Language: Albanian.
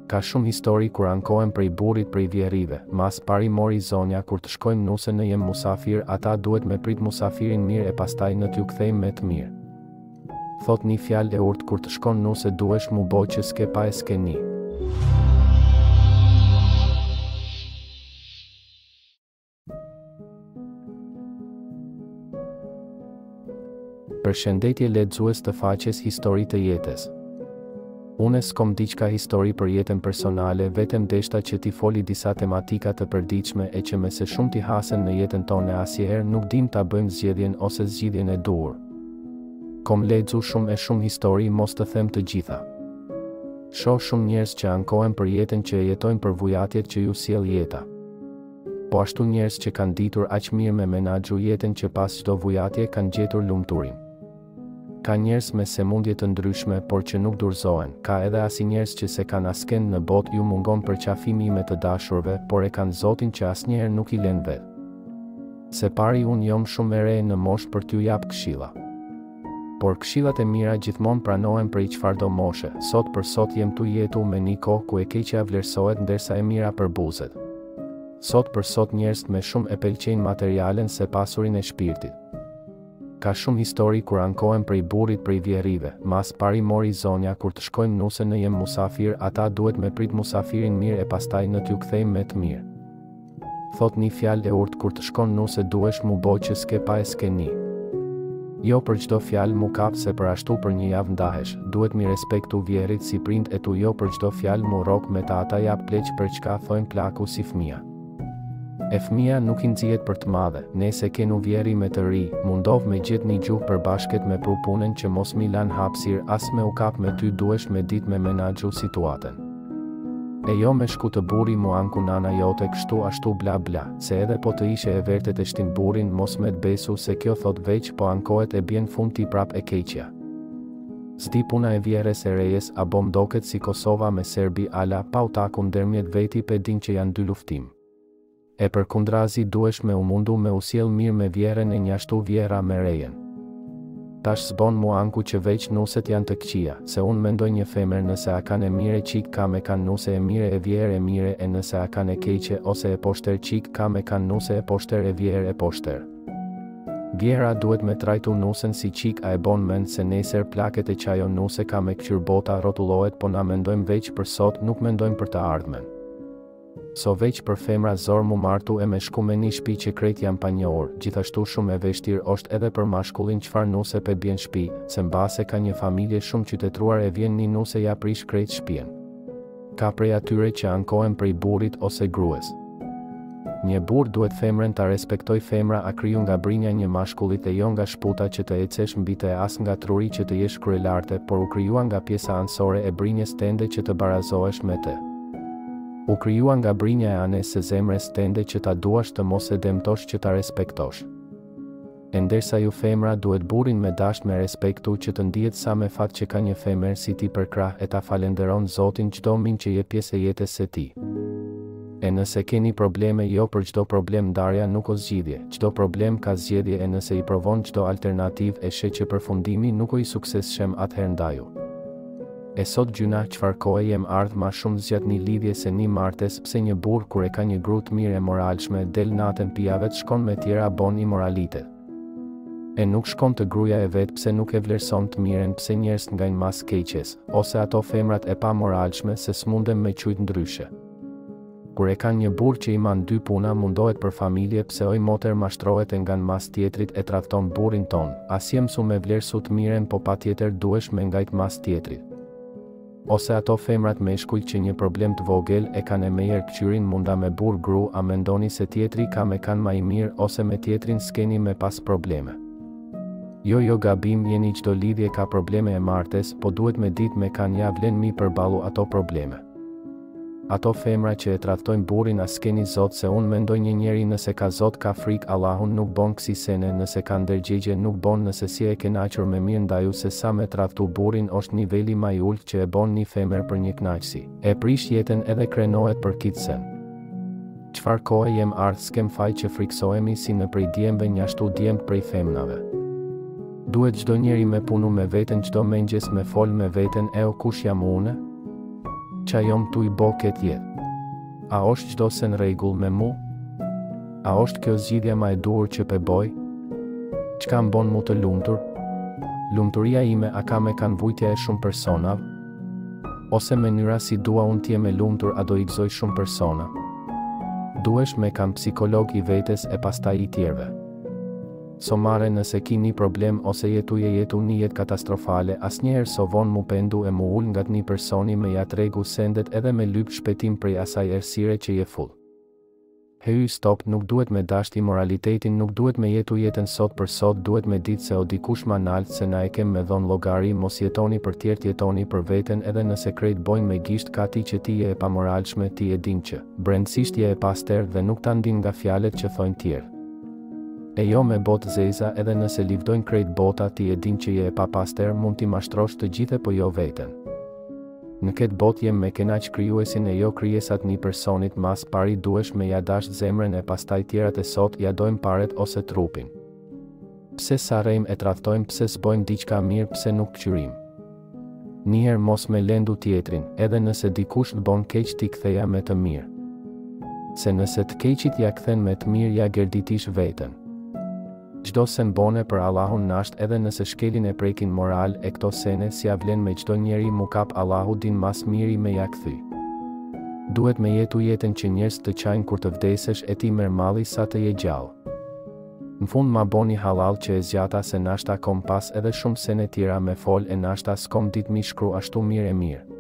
Ka shumë histori kur ankohen prej burrit prej vjerrive, mas pari mori zonja kur të shkojmë nuse në jem musafir, ata duhet me prit musafirin mirë e pastaj në t'ju kthejmë me të mirë. Thot një fjalë e urtë kur të shkon nuse duhesh mu boj që s'ke pa e s'ke ni. Përshëndetje lexues të faqes Histori të jetës. Unë s'kom diçka histori për jetën personale, vetëm deshta që t'i foli disa tematika të përditshme e që me se shumë t'i hasen në jetën tonë asnjëherë nuk dim ta bëjmë zgjedhjen ose zgjidhjen e duhur. Kom lexu shumë e shumë histori, mos të them të gjitha. Shoh shumë njerëz që ankohen për jetën që e jetojnë, për vujatjet që ju sjell jeta. Po ashtu njerëz që kanë ditur aq mirë me menaxhu jetën që pas çdo vujatje kanë gjetur lumturinë. Ka njerëz me sëmundje të ndryshme por që nuk dorëzohen, ka edhe asi njerëz që se kanë askend në botë, ju mungon përqafimi me të dashurve, por e kanë Zotin që asnjëherë nuk i lën vet. Se pari unë jom shumë e re në moshë për t'ju jap këshilla. Por këshillat e mira gjithmonë pranohen prej çfarëdo moshe. Sot për sot jem tu jetu me një kohë ku e keqja vlerësohet ndërsa e mira përbuzet. Sot për sot njerëz me shumë e pëlqejnë materialen se pasurin e shpirtit. Ka shumë histori kur ankohen prej burrit prej vjerrive, mas pari mori zonja kur të shkojmë nuse në jem musafir, ata duhet me prit musafirin mirë e pastaj në t'ju kthejmë me të mirë. Thot një fjalë e urtë kur të shkon nuse duhesh mu boj që s'ke pa e s'ke ni. Jo për çdo fjalë mu kap se për ashtu për një javë ndahesh, duhet mi respektu vjerrit si prind e tu, jo për çdo fjalë mu rok me ta ata jap pleq për çka thojnë plaku si fëmia. E fëmia nuk i nxihet për të madhe, nese kenu vjeri me të ri, mundov me gjet një gjuhë për bashket me pru punën që mos mi lan hapsir, as me u kap me ty, duhesh me dit me menaxhu situatën. E jo me shku të buri mu anku nana jote kështu ashtu bla bla, se edhe po të ishe e vertet e shtin burin, mos me të besu se kjo thot veç po ankohet e bjen fund ti prap e keqja. S'di puna e vjeres e rejes, a bom doket si Kosova me Serbi ala pa u taku ndërmjet veti pe din që janë dy luftim. E për kundrazi duhesh me u mundu me u sjell mirë me vjeren e njashtu vjera me rejen. Tash s'bon mu anku që veç nuset janë të këqija, se unë mendoj një femër nëse a kanë e mire qik ka me kanë nuse e mire e vjer e mire, e nëse a kanë e keqe ose e poshter qik ka me kanë nuse e poshter e vjer e poshter. Vjera duhet me trajtu nusen si qik, a e bon mend se nesër plaket e qajo nuse ka me këqyr bota rrotullohet, po na mendojmë veç për sot, nuk mendojmë për të ardhmen. So veç për femra zor mu martu e me shku me një shpi që krejt janë pa njohur, gjithashtu shumë e veshtir është edhe për mashkullin qfar nuse pe bjen shpi, se mbase ka një familje shumë qytetruar e vjen një nuse ja prish krejt shpien. Ka prej atyre që ankohen prej burit ose grues. Një burr duhet femrën ta respektoj, femra a kriju nga brinja një mashkullit e jo nga shputa që të ecesh mbi të, as nga truri që të jesh kryelarte, por u krijua nga pjesa anësore e brinjes tende që të barazohesh me të. U krijua nga brinja e anes së zemres tende që ta duash të mos e demtosh që ta respektosh. E ndërsa ju femra duhet burrin me dasht me respektu që të ndihet sa me fat që ka një femër si ti për krah e ta falenderon Zotin çdo min që je pjesë e jetës së ti. E nëse keni probleme, jo për çdo problem ndarja nuk o zgjidhje, çdo problem ka zgjedhje, e nëse i provon çdo alternativë e sheh që përfundimi nuk o i suksesshëm, atëherë ndaju. E sot gjuna çfar kohe jem ardh ma shumë zgjat një lidhje se një martes, pse një burr kur e ka një gru të mirë e moralshme del natën pijavet shkon me tjera bon imoralitet. E nuk shkon të gruaja e vet pse nuk e vlerëson të miren, pse njerëz ngajnë mas keqes, ose ato femrat e pa moralshme se s'mundem me qujt ndryshe. Kur e kanë një burr që i man dy puna, mundohet për familje, pse oj moter mashtrohet e ngan mas tjetrit e tradhton burrin ton, as je mësu me vlerësu të miren, po patjetër duhesh me ngajt mas tjetrit. Ose ato femrat meshkuj që një problem të vogël e kanë e mejer këqyrin munda me burr gru, a mendoni se tjetri ka me kanë ma i mirë, ose me tjetrin s'keni me pas probleme. Jo gabim, jeni çdo lidhje ka probleme e martes, po duhet me dit me kanë ja vlen mi përballu ato probleme. Ato femra që e tradhtojnë burrin as keni Zot, se unë mendoj një njeri nëse ka Zot ka frik Allahun nuk bon kësi sene, nëse ka ndërgjegje nuk bon, nëse si e kënaqur me mirë ndaju se sa me tradhtu burrin është niveli ma i ullt që e bon një femër për një kënaqësi. E prish jetën edhe krenohet për kitsen. Çfar kohe jem ardh, s'kem faj që friksohemi si në prej djemve njashtu djemt prej femnave. Duhet çdo njeri me punu me veten, çdo mëngjes me fol me veten, e o kush jam une? Qa jom tu I bo këtë jetë? A është çdo se në rregull me mu? A është kjo zgjidhja ma e duhur që pe boj? Çka më bon mu të lumtur? Lumturia ime a ka me kanë vujtja e shumë personave? Ose mënyra si dua unë t'jem e lumtur a do I gëzoj shumë persona? Duhesh me kanë psikolog I vetes e pastaj I tjerve. Somare nëse ki një problem ose jetu një jetë katastrofale, asnjëherë so von mu pendu e mu ull nga një personi me ja tregu sendet edhe me lyp shpetim prej asaj errësire që je full. Hey stop, nuk duhet me dashti moralitetin, nuk duhet me jetu jetën sot për sot, duhet me ditë se o dikush ma nalt se na e kem me dhon llogari, mos jetoni për tjerët, jetoni për veten, edhe nëse krejt bojnë me gisht ka ti që ti je e pamoralshme, ti e din që brendësisht je e paster dhe nuk ta ndin nga fjalet që thojnë tjerë. E jo me botë zeza, edhe nëse livdojnë krejt bota, ti e din që je e papaster, mund t'i mashtrosh të gjithë po jo veten. Në këtë botë jem me kenaq krijuesin e jo krijesat një personit, mas pari duhesh me ja dash zemrën e pastaj tjerat e sot ja dojmë paret ose trupin. Pse sarrejmë e tradhtojmë, pse s'bojmë diçka mirë, pse nuk qyrim. Njëherë mos me lendu tjetrin, edhe nëse dikush të bon keq t'i ktheja me të mirë. Se nëse të keqit ja kthen me të mirë ja gerditish veten. Çdo sen bone për Allahun nasht, edhe nëse shkelin e prekin moral e këto sene si avlen me çdo njeri mu kap Allahu din mas miri me ja kthy. Duhet me jetu jetën që njerëz të qajnë kur të vdesesh e ti merr malli sa të je gjallë. Në fund ma boni halal që e zgjata se nashta kom pas edhe shumë sene tjera me fol e nashta s'kom dit mi shkru ashtu mirë e mirë.